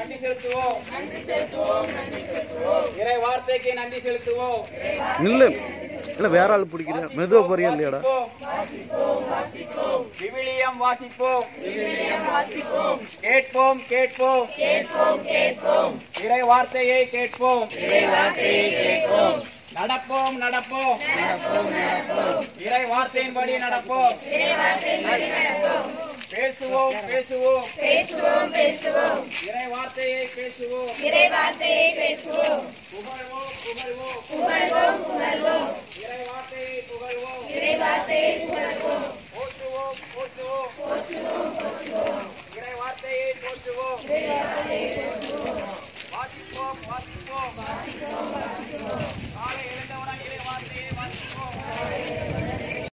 நன்றி செலுத்துவோம். இறை வார்த்தைக்கு நன்றி செலுத்துவோம். நில்லு. இல்ல வேற ஆள் பிடிக்கிறேன். மெதுவா போறியா இல்லையாடா? விவிலியம் வாசிப்போம். கேட்போம் கேட்போம். இறை வார்த்தையை கேட்போம். நடப்போம் நடப்போம். இறை வார்த்தையின்படி நடப்போம். பேசுவோம் பேசுவோம். இறை வார்த்தையை பேசுவோம். புகழ்வோம் புகழ்வோம். இறை வார்த்தையை புகழ்வோம்.